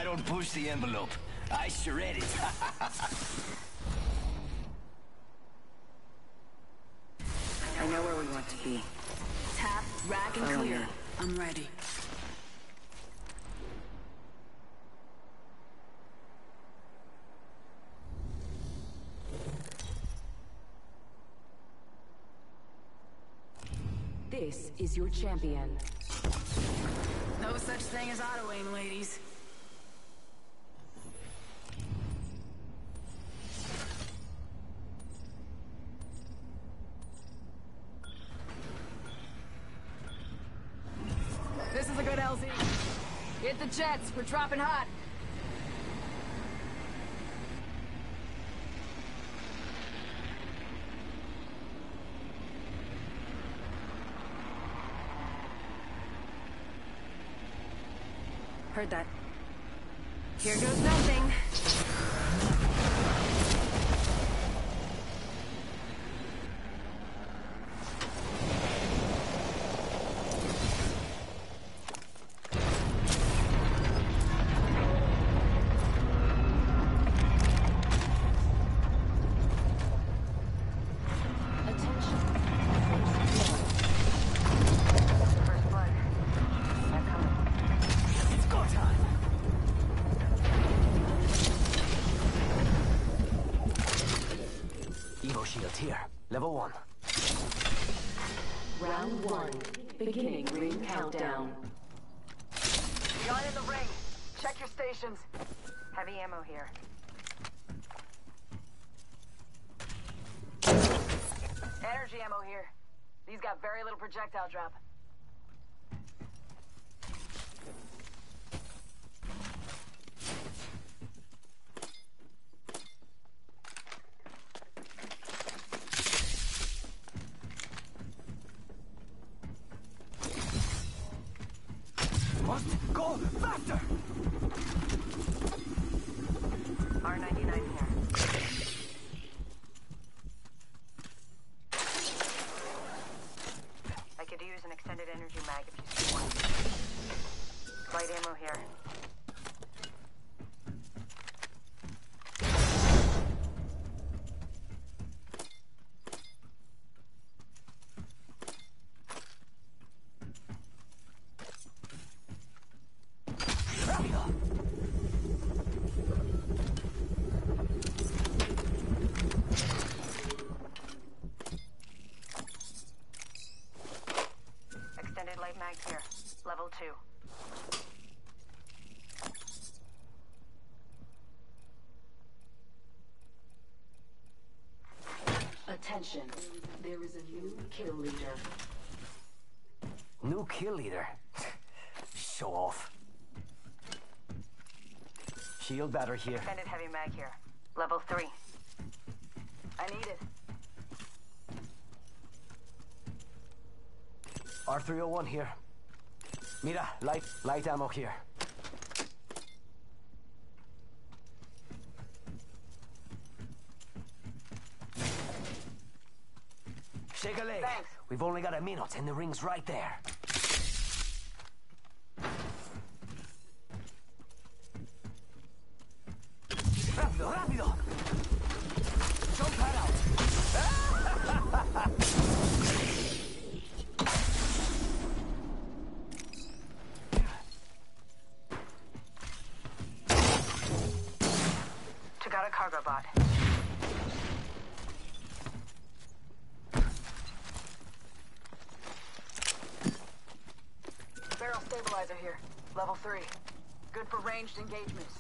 don't push the envelope. I shred it. I know where we want to be. Tap, rack, and clear. I'm ready. This is your champion. No such thing as auto-aim, ladies. This is a good LZ. Hit the jets. We're dropping hot. Heard that. Here goes nothing. Shield here. Level 1. Round 1. Beginning ring countdown. Gun in the ring. Check your stations. Heavy ammo here. Energy ammo here. These got very little projectile drop. Must go faster! R99 here. I could use an extended energy mag if you see one. Light ammo here. Extended light mag here. Level 2. Attention. There is a new kill leader. New kill leader? Show off. Shield battery here. Extended heavy mag here. Level 3. I need it. R301 here. Mira, light ammo here. Shake a leg. Thanks. We've only got a minute and the ring's right there. Rápido, rápido! Jump pad out! Took out a cargo bot. Barrel stabilizer here. Level 3. Good for ranged engagements.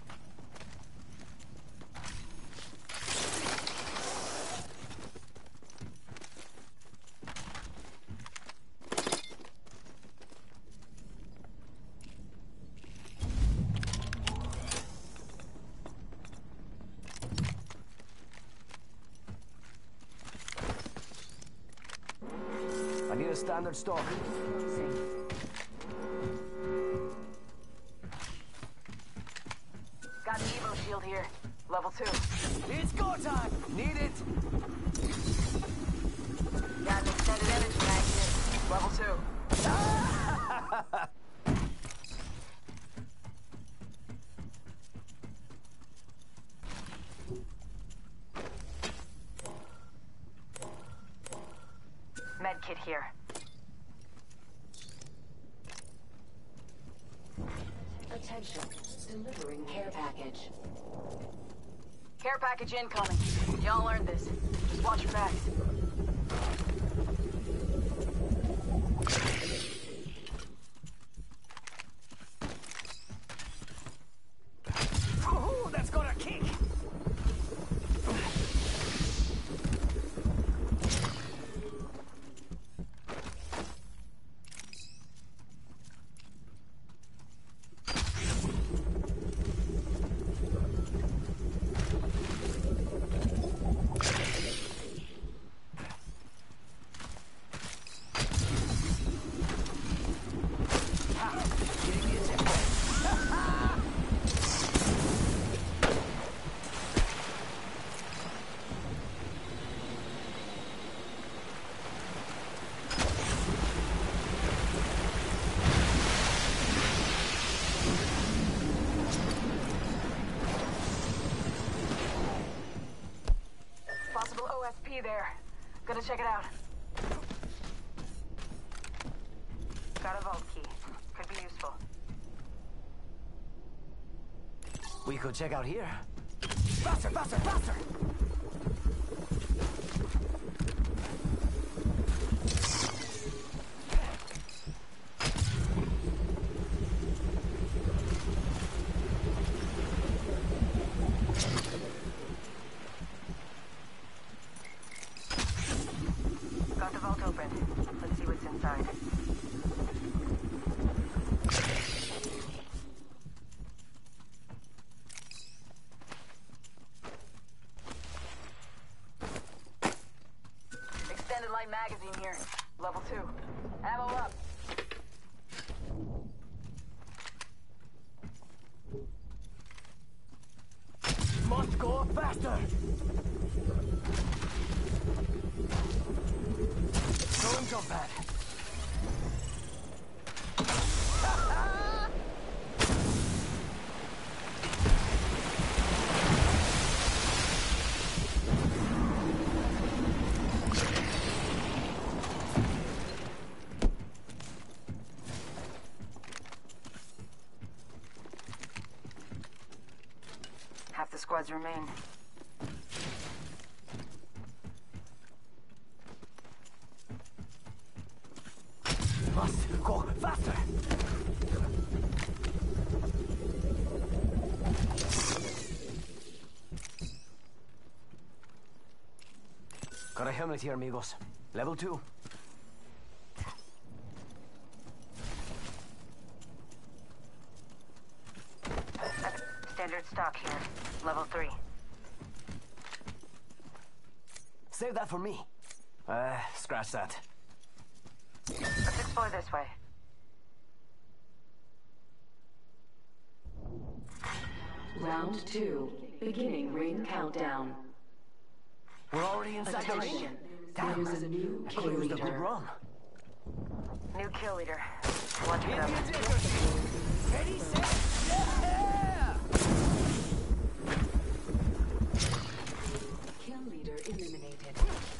I need a standard stock. Got an Evo shield here. Level 2. It's go time! Need it! Got an extended energy mag here. Level 2. kit here. Attention. Delivering care package. Care package incoming. Y'all earned this. Just watch your backs. Oh, that's got a kick. Possible OSP there. Gonna check it out. Got a vault key. Could be useful. We could check out here. Faster, faster, faster! Got the vault open. Let's see what's inside. Extended light magazine here. Level 2. Ammo up. Must go faster! Throwing jump pad. Half the squads remain. Must go faster! Got a helmet here, amigos. Level 2. Standard stock here. Level 3. Save that for me. Scratch that. Let's explore this way. Round 2. Beginning ring countdown. We're already inside the ring. Attention. Damn, There's a new I kill could use the good leader. run. New kill leader. Watch it up. Ready, set, yeah! Kill leader eliminated.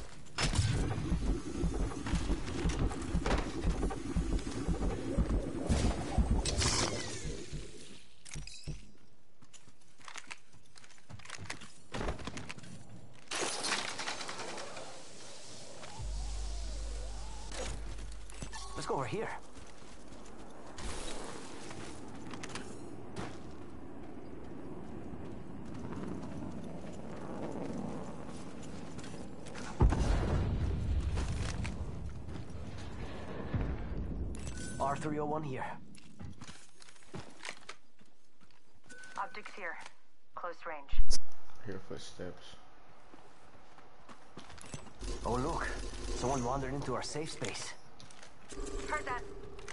Let's go over here. R301 here. Optics here. Close range. Hear footsteps. Oh look, someone wandered into our safe space. Heard that.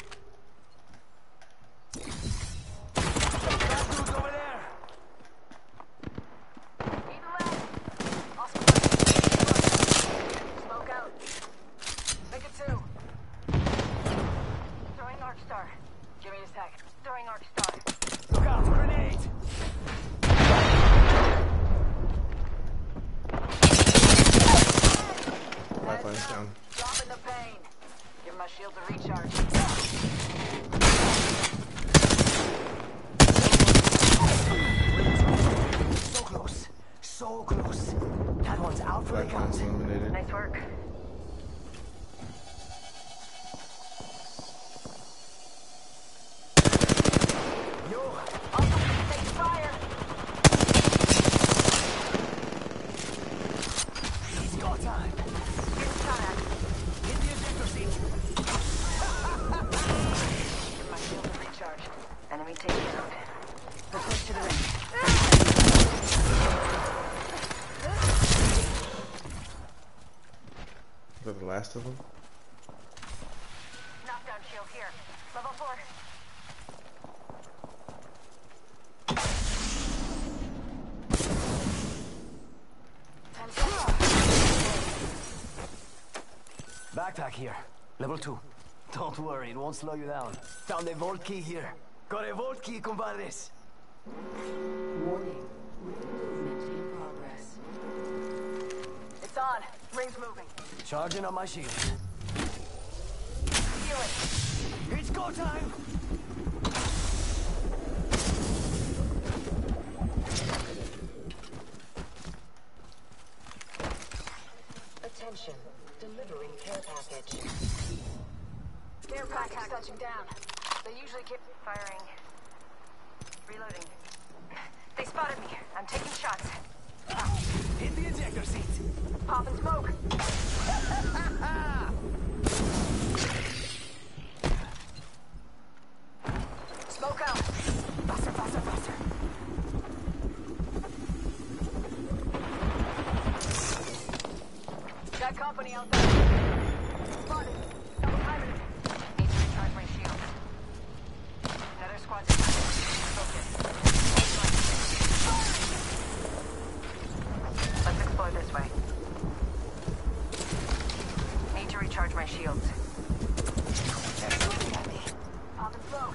That dude's over there! Even left. Awesome. Smoke out. Make it 2. Throwing Arc Star. Give me a sec. Throwing Arc Star. Look out, grenade! Wi-Fi's down. Drop in the pen. lane. Give my shield a recharge. So close. So close. That one's out for the Black count. one's eliminated. Nice work. Yo, Also, take fire. he's got time. Get shot at. Hit the ejector seat. Give my shield a recharge. Enemy taken out. Let's push to the ring. Is that the last of them? Knockdown shield here. Level 4. Backpack here. Level 2. Don't worry, it won't slow you down. Found a vault key here. Got a vault key, compadres. Warning. Movement in progress. It's on. Ring's moving. Charging on my shield. Feel it. It's go time! Attention, delivering care package. Care package touching down. They usually keep firing. Reloading. They spotted me. I'm taking shots. Hit the ejector seat. Pop and smoke. Smoke out. Faster, faster, faster. Got company out there. Spotted. Double timing it. Need to recharge my shield. Another squad's focus. Let's explore this way. Need to recharge my shields. Pop and smoke.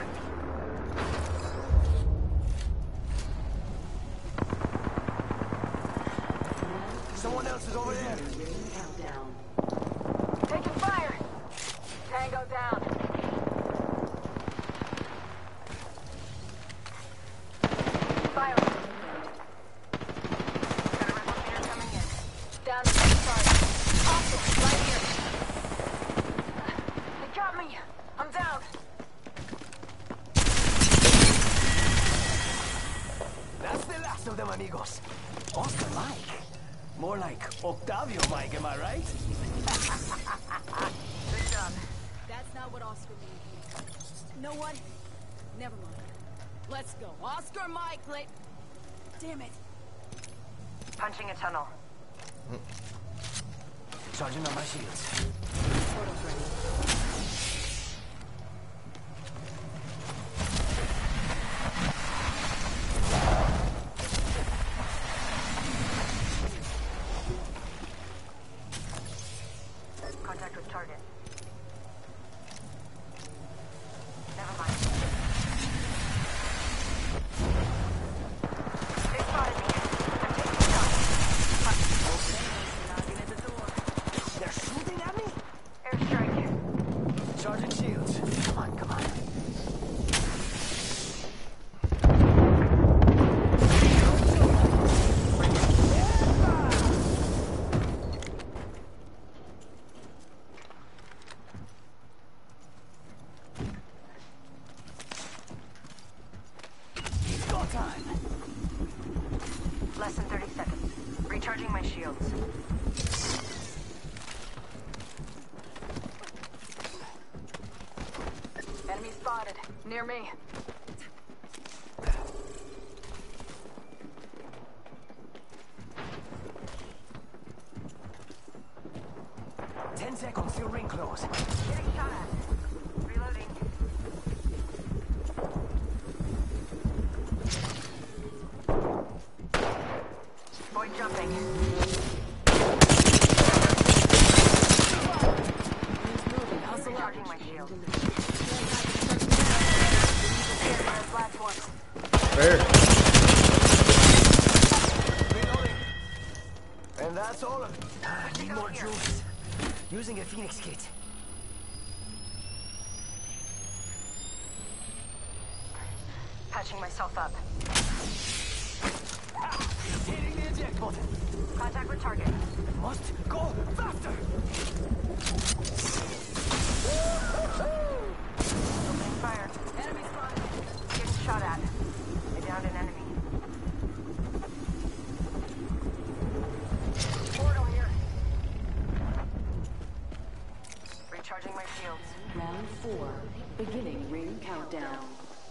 Someone else is over there. Ring countdown. Taking fire. Tango down. Fire. Got a replicator coming in. Down to the start. Hostile, right here. They got me. I'm down. That's the last of them, amigos. Oscar Mike. More like Octavio Mike, am I right? Good job. That's not what Oscar means. You know what? Never mind. Let's go. Oscar Mike, damn it. Punching a tunnel. Charging on my shields. Portal's ready. Contact with target. Never mind. They spotted me. I'm taking shots. Knocking at the door. They're shooting at me? Airstrike. Charging shields. Come on, come on. It's go time. Less than 30 seconds. Recharging my shields. Enemy spotted. Near me. Ten seconds till ring close. Getting shot at. Reloading. Boy jumping. Recharging my shield. Platform. There. Reloading. And that's all of it. Need more juice. Using a Phoenix kit. patching myself up. Hitting the eject button. Contact with target. Must go faster. Opening fire. Enemy spotted. Getting shot at. I downed an enemy. Portal here. Recharging my shields. Round 4. Beginning ring countdown.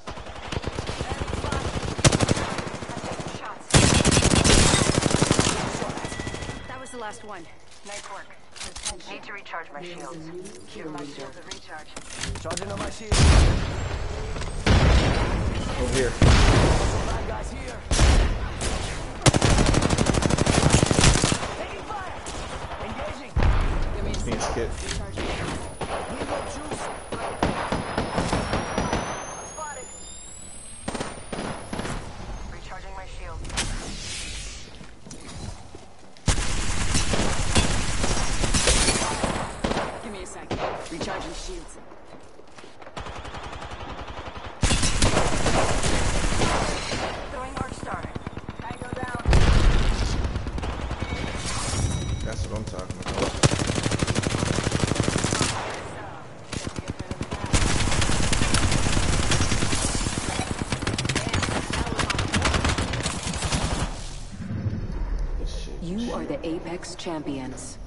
I'm taking shots. That was the last one. Nice work. Need to recharge my shields. Give my shields a recharge. Charging on my shield. Over here. Bad guys here. Taking fire. Engaging. Give me a Being skit. We got juice. I'm spotted. Recharging my shield. Give me a second. Recharging shields. Throwing Arc Star. Tango down. That's what I'm talking about. This shit. You are the Apex champions.